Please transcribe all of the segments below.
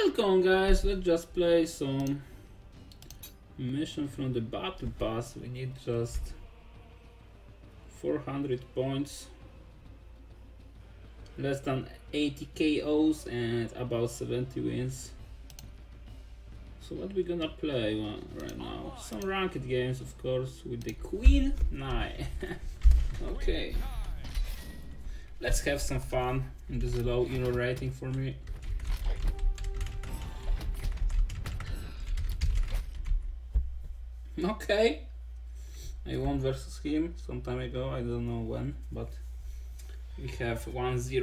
Welcome guys, let's just play some mission from the battle pass. We need just 400 points, less than 80 KOs and about 70 wins. So what we gonna play right now? Some ranked games, of course, with the Queen Knight. Okay, let's have some fun. And this is a low elo rating for me. Okay, I won versus him some time ago, I don't know when, but we have 1-0. 3,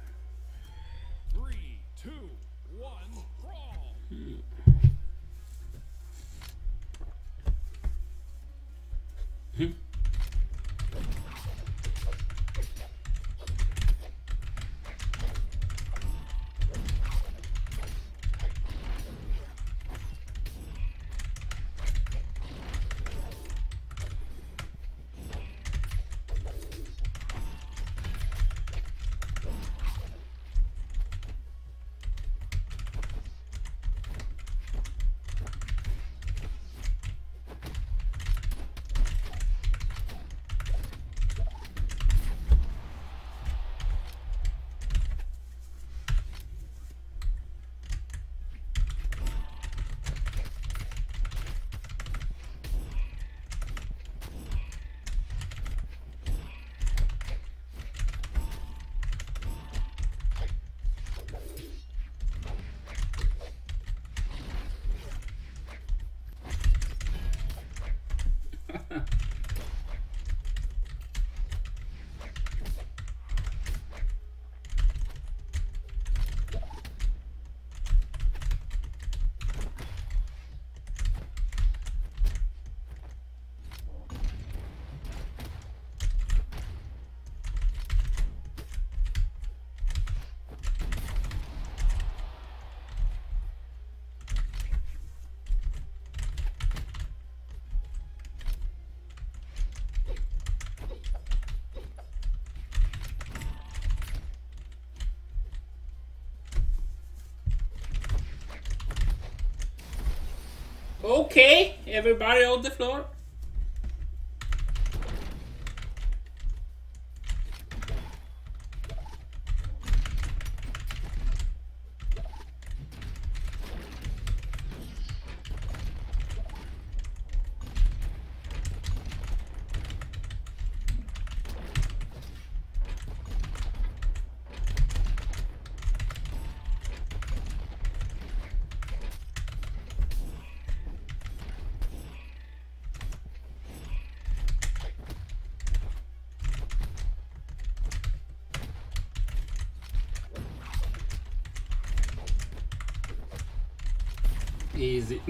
2, 1, brawl! Okay, everybody on the floor. Easy.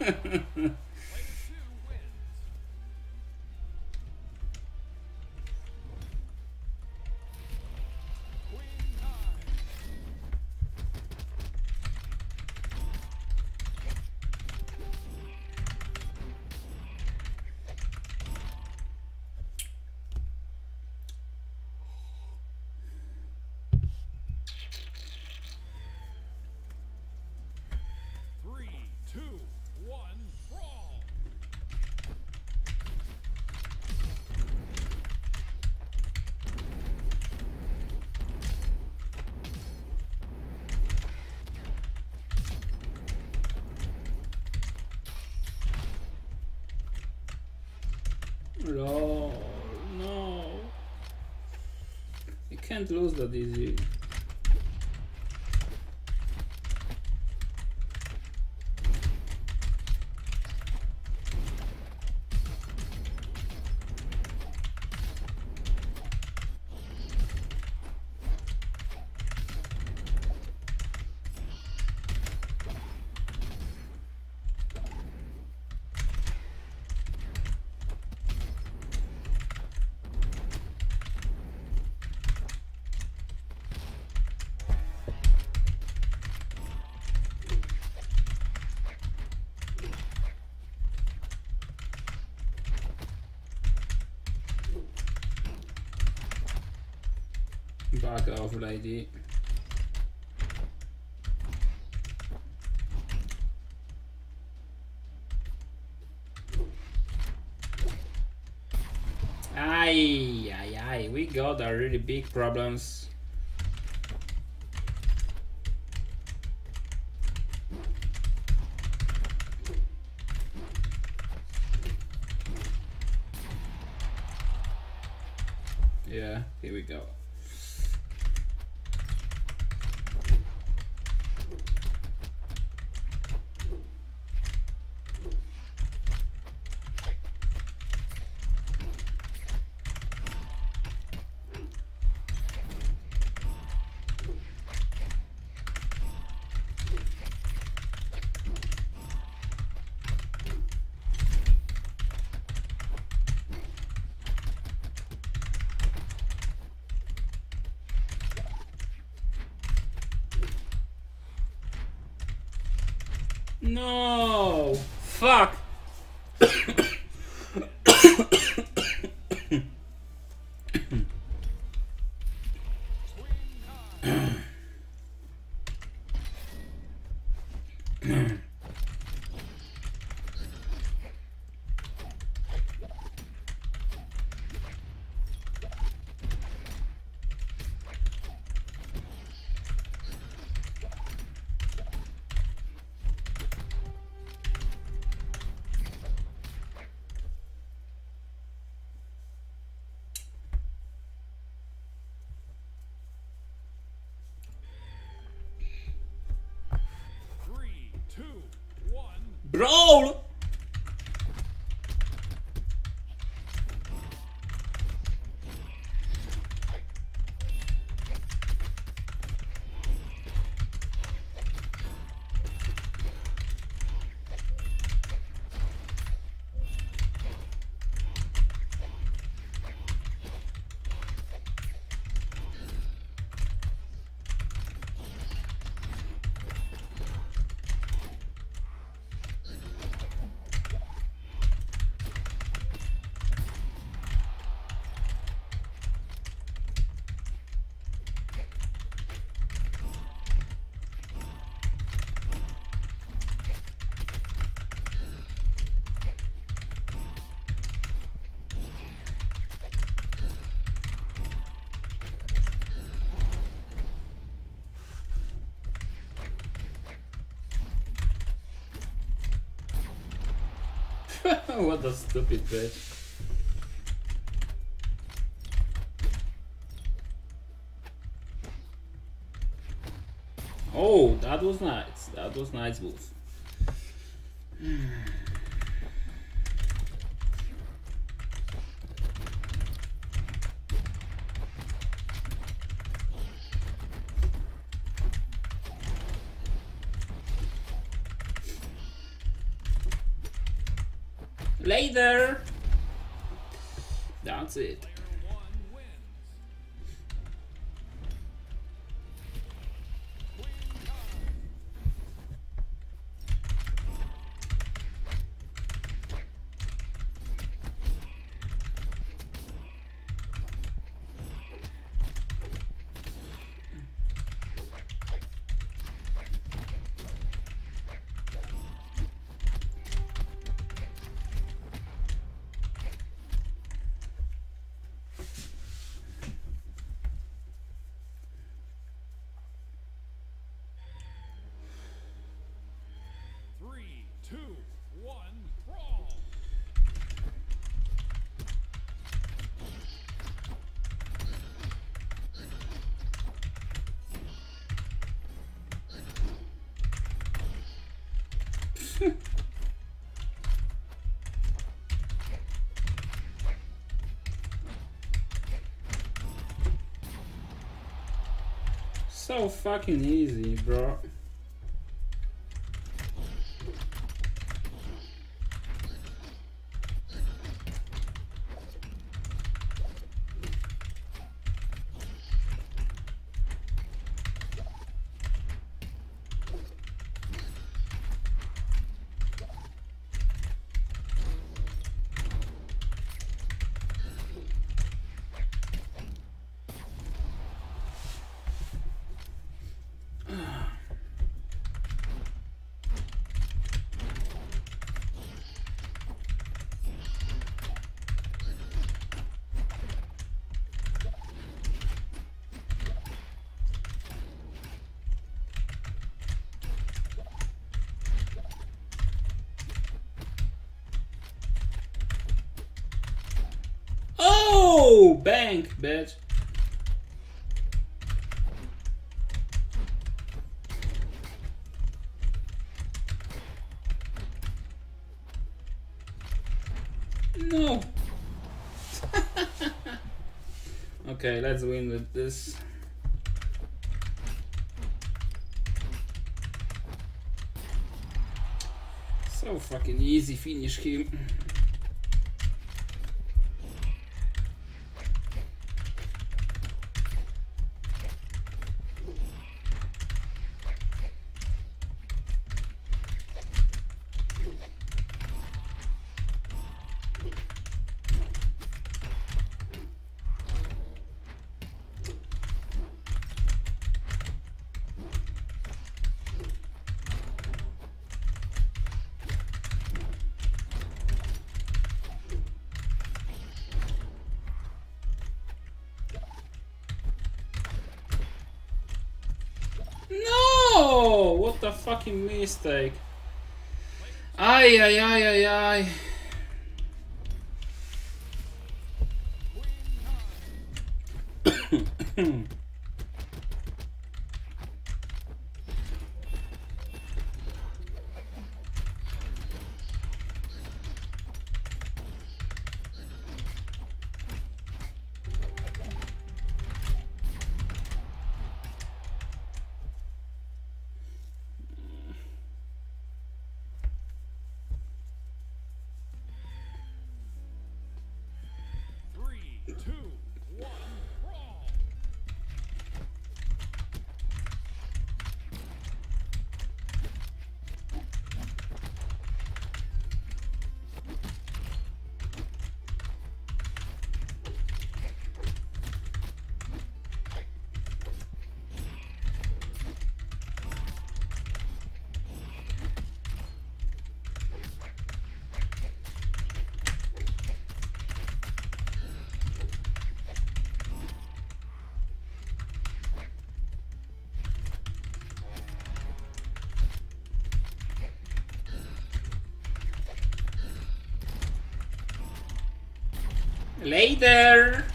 No, no. You can't lose that easy. Back off, lady. Aye, aye, aye. We got a really big problems. Yeah, here we go. No! Fuck! Brawl! What a stupid bitch. Oh, that was nice. That was nice move. Later. That's it. So fucking easy, bro. No! Bang, bitch. No! Okay, let's win with this. So fucking easy, finish him. No! What a fucking mistake. Ay, ay, ay, ay, ay. Later.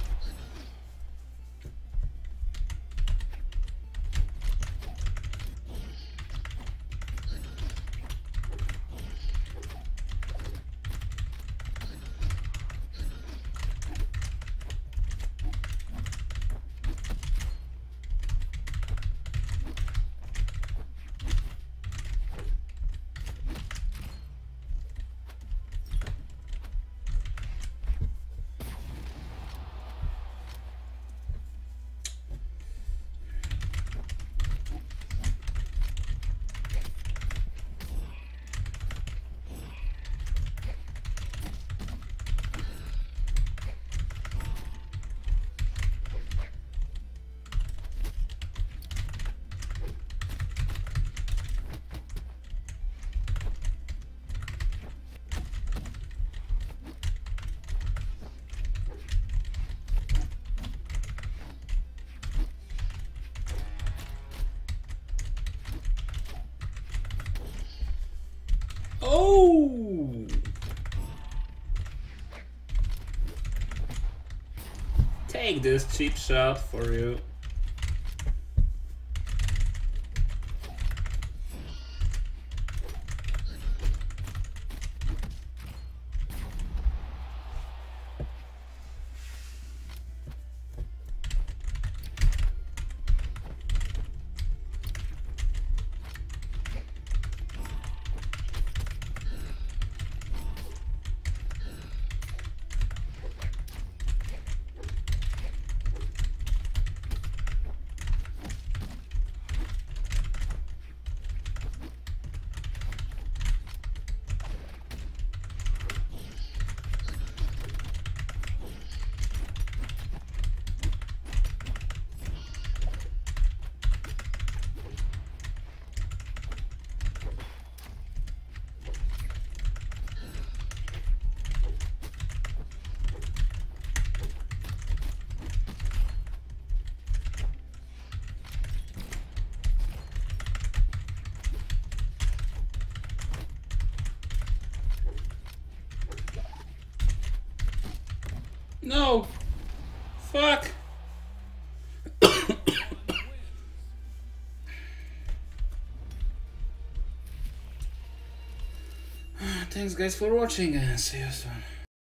Oh! Take this cheap shot for you. No! fuck? Thanks guys for watching and see you soon.